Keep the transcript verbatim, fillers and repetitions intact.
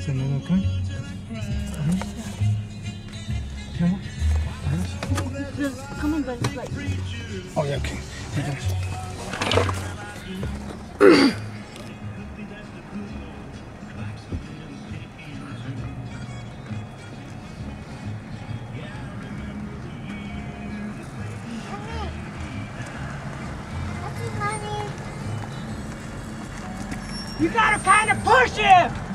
So no, no, come on. Come on. Come on, but it's like. Oh yeah, okay. Yeah. You gotta kind of push him!